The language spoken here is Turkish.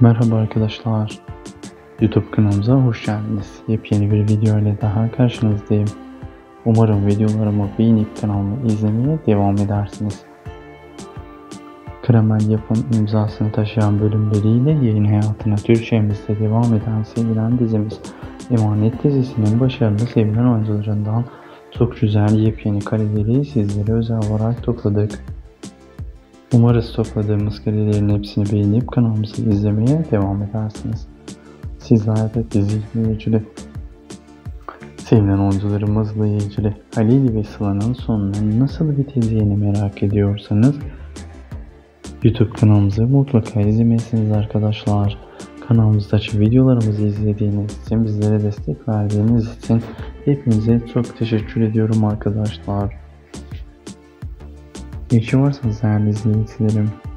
Merhaba arkadaşlar. YouTube kanalımıza hoş geldiniz. Yepyeni bir video ile daha karşınızdayım. Umarım videolarımı beğenip kanalımı izlemeye devam edersiniz. Karamel Yapım imzasını taşıyan bölümleriyle yayın hayatına Türkçemizde devam eden sevilen dizimiz Emanet dizisinin başarılı sevilen oyuncularından çok güzel yepyeni kareleri sizlere özel olarak topladık. Umarız topladığımız karelerin hepsini beğenip kanalımızı izlemeye devam edersiniz. Sizler de dizi izleyicileri, sevilen oyuncularımızla ilgili Halil ve Sıla'nın sonunun nasıl biteceğini merak ediyorsanız YouTube kanalımızı mutlaka izlemelisiniz arkadaşlar. Kanalımızdaki videolarımızı izlediğiniz için, bizlere destek verdiğiniz için hepinize çok teşekkür ediyorum arkadaşlar. İyi ki varsınız değerli izleyicilerim.